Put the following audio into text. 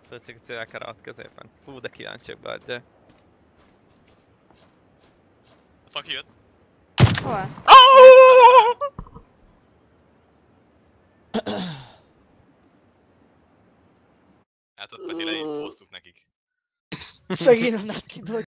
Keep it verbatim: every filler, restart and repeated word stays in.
Tetszik a célkára ott középen. Fú, de kíváncsiak be, de... Ott van, kijött. Hol? Hát ott Petire infóztuk nekik. Szegény a Nátki